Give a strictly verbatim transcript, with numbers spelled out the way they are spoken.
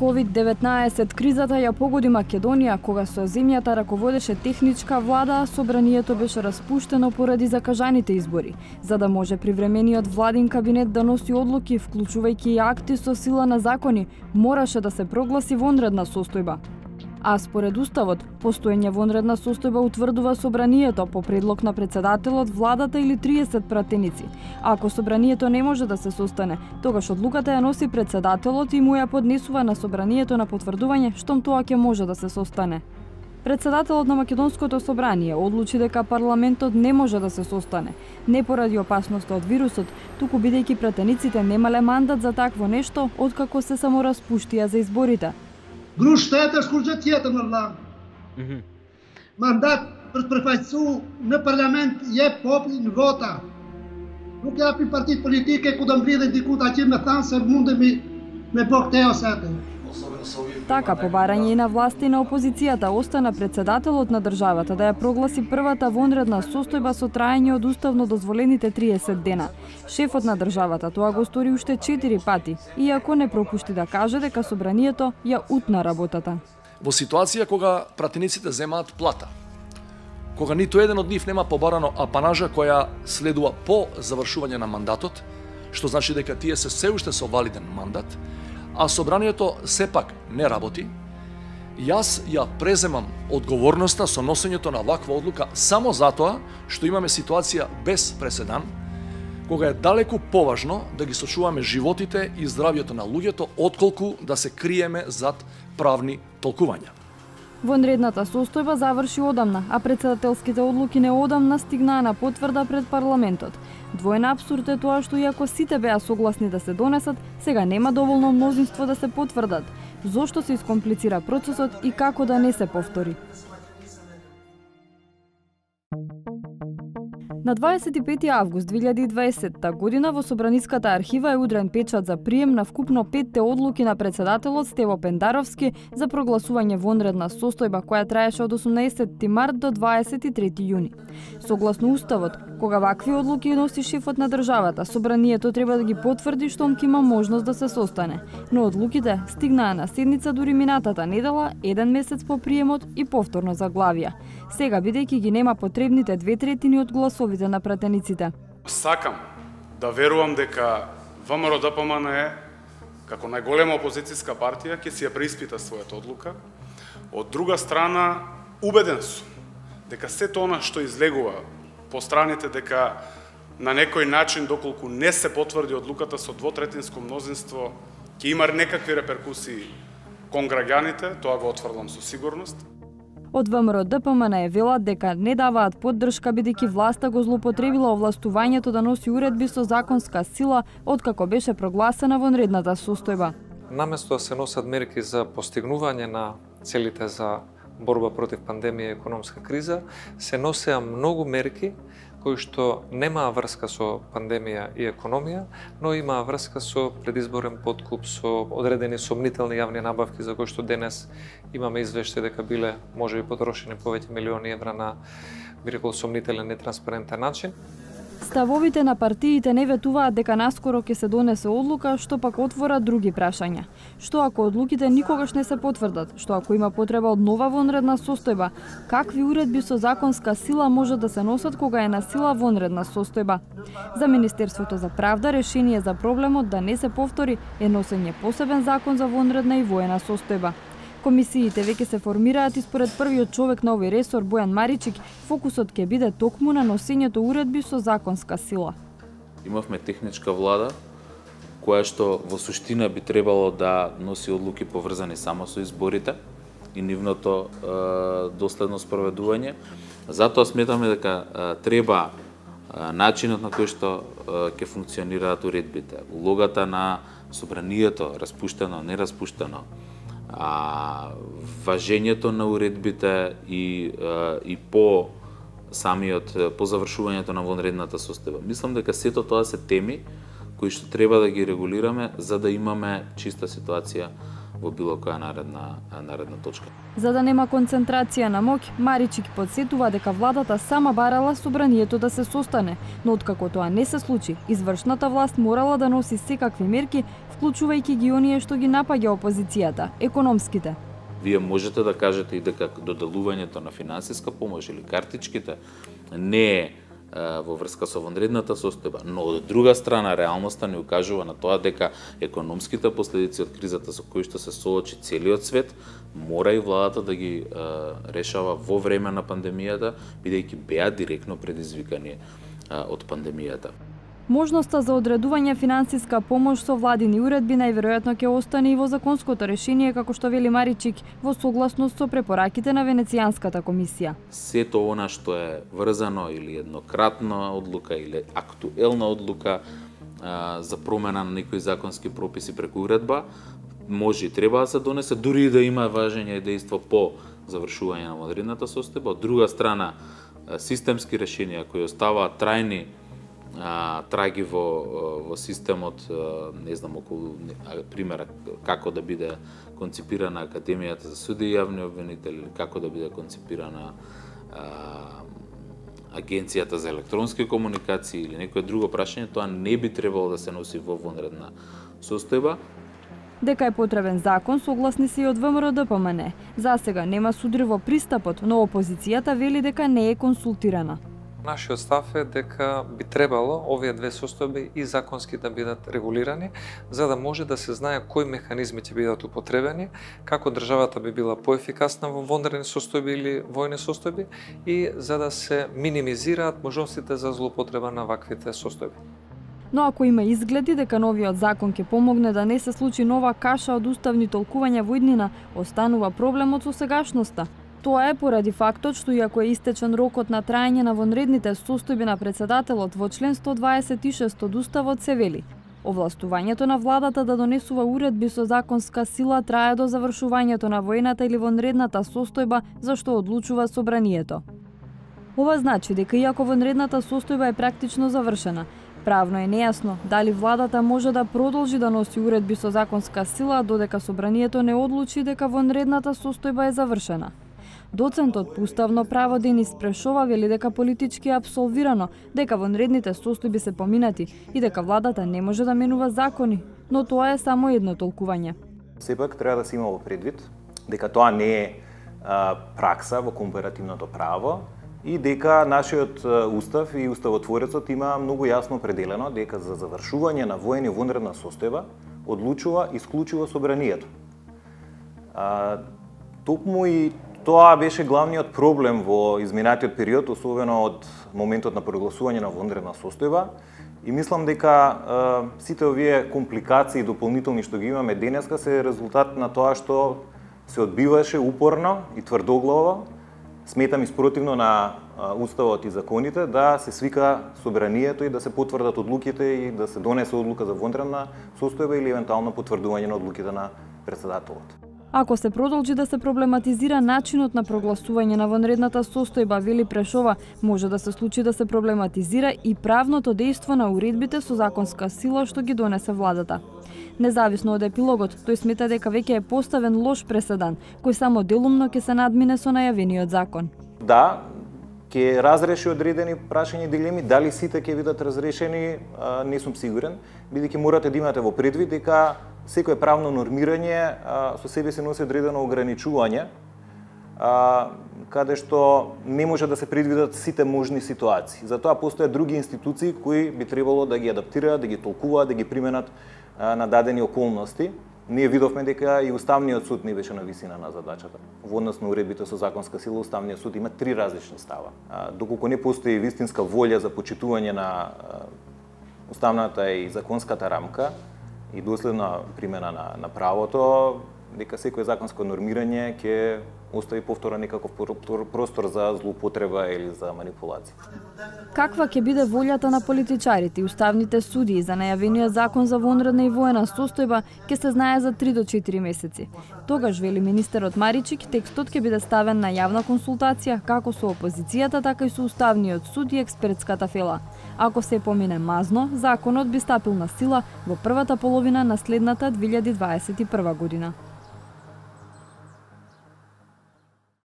ковид деветнаесет кризата ја погоди Македонија кога со земјата раководеше техничка влада, а собранието беше распуштено поради закажаните избори, за да може привремениот владин кабинет да носи одлуки, вклучувајќи и акти со сила на закони, мораше да се прогласи вонредна состојба. А според Уставот, постоење вонредна состојба утврдува собранието по предлог на председателот, владата или триесет пратеници. А ако собранието не може да се состане, тогаш одлуката ја носи председателот и му ја поднесува на собранието на потврдување штом тоа ќе може да се состане. Председателот на Македонското собрание одлучи дека парламентот не може да се состане, не поради опасноста од вирусот, туку бидејќи пратениците немале мандат за такво нешто откако се самораспуштија за изборите. Grushtetër shkurgjëtjetër në vëllai. Mandat për të përfaqësuar në parlament jep populli në vota. Nuk japi partitë politike ku do mblidhen diku ta që me thanë se mundemi me bë këtë ose atë. Така, по барање и на власти и на опозицијата, остана председателот на државата да ја прогласи првата вонредна состојба со траење од уставно дозволените триесет дена. Шефот на државата тоа го стори уште четири пати, иако не пропушти да каже дека собранието ја утна работата. Во ситуација кога пратениците земаат плата, кога ниту еден од нив нема побарано апанажа која следува по завршување на мандатот, што значи дека тие се се уште со валиден мандат, а собранието сепак не работи, јас ја преземам одговорноста со носењето на ваква одлука само затоа што имаме ситуација без преседан, кога е далеку поважно да ги сочуваме животите и здравјето на луѓето, отколку да се криеме зад правни толкувања. Вонредната состојба заврши одамна, а председателските одлуки неодамна стигнаа на потврда пред парламентот. Двоен апсурд е тоа што иако сите беа согласни да се донесат, сега нема доволно мнозинство да се потврдат. Зошто се искомплицира процесот и како да не се повтори? На дваесет и пети август две илјади и дваесетта година во Собраниската архива е удрен печат за прием на вкупно петте одлуки на председателот Стево Пендаровски за прогласување вонредна состојба која траеше од осумнаесетти март до дваесет и трети јуни. Согласно Уставот, кога вакви одлуки носи шефот на државата, собранието треба да ги потврди штом ќе има можност да се состане. Но одлуките стигнаа на седница дури минатата недела, еден месец по приемот и повторно заглавија. Сега, бидејќи ги нема потребните две третини од гласовите на пратениците. Сакам да верувам дека ВМРО-ДПМН како најголема опозицијска партија ќе си ја преиспита својата одлука. Од друга страна, убеден сум дека сето она што излегува по страните дека на некој начин, доколку не се потврди одлуката со двотретинско мнозинство, ќе има некакви реперкусии кон граѓаните, тоа го отврдам со сигурност. Од ВМРО-ДПМН е велат дека не даваат поддршка бидејќи власта го злоупотребила овластувањето да носи уредби со законска сила откако беше прогласена вонредната состојба. Наместо да се носат мерки за постигнување на целите за борба против пандемија и економска криза, се носеа многу мерки кои што немаа врска со пандемија и економија, но имаа врска со предизборен подкуп, со одредени сомнителни јавни набавки за кои што денес имаме извештај дека биле можеби потрошени повеќе милиони евра на, би рекол, сомнителен и транспарентен начин. Ставовите на партиите не ветуваат дека наскоро ќе се донесе одлука, што пак отвора други прашања. Што ако одлуките никогаш не се потврдат? Што ако има потреба од нова вонредна состојба? Какви уредби со законска сила може да се носат кога е на сила вонредна состојба? За Министерството за правда решение за проблемот да не се повтори е носење посебен закон за вонредна и воена состојба. Комисиите веќе се формираат и според првиот човек на овој ресор, Бојан Маричик, фокусот ќе биде токму на носењето уредби со законска сила. Имавме техничка влада, која што во суштина би требало да носи одлуки поврзани само со изборите и нивното е, доследно спроведување. Затоа сметаме дека е, треба е, начинот на кој што ќе функционираат уредбите, улогата на собранието, распуштено, нераспуштено, а, важењето на уредбите и, а, и по самиот, по завршувањето на вонредната состојба. Мислам дека сето тоа се теми кои што треба да ги регулираме за да имаме чиста ситуација во било која наредна, наредна точка. За да нема концентрација на моќ, Маричик подсетува дека владата сама барала собранието да се состане, но откако тоа не се случи, извршната власт морала да носи секакви мерки, вклучувајќи ги оние што ги напаѓа опозицијата, економските. Вие можете да кажете и дека доделувањето на финансиска помош или картичките не е во врска со вонредната состојба, но од друга страна реалноста ни укажува на тоа дека економските последици од кризата со кои што се соочи целиот свет, мора и владата да ги е, решава во време на пандемијата, бидејќи беа директно предизвикани е, од пандемијата. Можноста за одредување финансиска помош со владини уредби најверојатно ќе остане и во законското решение, како што вели Маричик, во согласност со препораките на Венецијанската комисија. Сето она што е врзано или еднократна одлука или актуелна одлука а, за промена на некои законски прописи преку уредба, може и треба да се донесе, дури и да има важење и дејство по завршување на вонредната состојба. Од друга страна, системски решенија кои оставаат трајни а, траги во, во системот, не знам, околу примера како да биде конципирана Академијата за суди и јавни обвинители, како да биде конципирана а, Агенцијата за електронски комуникации или некое друго прашање, тоа не би требало да се носи во вонредна состојба. Дека е потребен закон, согласни се и од ВМРО-ДПМН. За сега нема судир во пристапот, но опозицијата вели дека не е консултирана. Нашиот став е дека би требало овие две состојби и законски да бидат регулирани, за да може да се знае кои механизми ќе бидат употребени, како државата би била поефикасна во вонредни состојби или војни состојби и за да се минимизираат можностите за злоупотреба на ваквите состојби. Но ако има изгледи дека новиот закон ќе помогне да не се случи нова каша од уставни толкувања во иднина, останува проблемот со сегашноста. Тоа е поради фактот што иако е истечен рокот на траење на вонредните состојби на председателот во член сто дваесет и шест од Уставот се вели: овластувањето на владата да донесува уредби со законска сила трае до завршувањето на војната или вонредната состојба за што одлучува собранието. Ова значи дека иако вонредната состојба е практично завршена, правно е нејасно дали владата може да продолжи да носи уредби со законска сила додека собранието не одлучи дека вонредната состојба е завршена. Доцентот по уставно право Денис Прешова вели дека политички е апсолвирано, дека вонредните состојби се поминати и дека владата не може да менува закони, но тоа е само едно толкување. Сепак треба да се има во предвид дека тоа не е а, пракса во компаративното право и дека нашиот устав и уставотворецот има многу јасно определено дека за завршување на војна и вонредна состојба одлучува исклучиво собранието. А, токму и тоа беше главниот проблем во изминатиот период, особено од моментот на прогласување на вонредна состојба. И мислам дека е, сите овие компликации дополнителни што ги имаме денеска се резултат на тоа што се одбиваше упорно и тврдоглаво, сметам испротивно на Уставот и законите, да се свика собранието и да се потврдат одлуките и да се донесе одлука за вонредна состојба или евентуално потврдување на одлуките на председателот. Ако се продолжи да се проблематизира начинот на прогласување на вонредната состојба, вели Прешова, може да се случи да се проблематизира и правното дејство на уредбите со законска сила што ги донесе владата. Независно од епилогот, тој смета дека веќе е поставен лош преседан, кој само делумно ќе се надмине со најавениот закон. Да, ќе разреши одредени прашања и дилеми, дали сите ќе бидат разрешени, а, не сум сигурен, бидејќи морате да имате во предвид дека секое правно нормирање а, со себе се носи одредено ограничување, а, каде што не може да се предвидат сите можни ситуации. Затоа постојат други институции кои би требало да ги адаптираат, да ги толкуваат, да ги применат а, на дадени околности. Ние видовме дека и Уставниот суд не беше на висина на задачата. Во однос на уредбите со законска сила, Уставниот суд има три различни става. А, доколку не постои вистинска волја за почитување на а, уставната и законската рамка и доследна примена на, на правото, дека секој законско нормирање ќе остави повторно некаков простор за злоупотреба или за манипулација. Каква ќе биде волјата на политичарите и уставните судии за најавениот закон за вонредна и воена состојба ќе се знае за три до четири месеци. Тогаш, вели министерот Маричик, текстот ќе биде ставен на јавна консултација како со опозицијата, така и со Уставниот суд и експертската фела. Ако се помине мазно, законот би стапил на сила во првата половина на следната две илјади дваесет и прва година.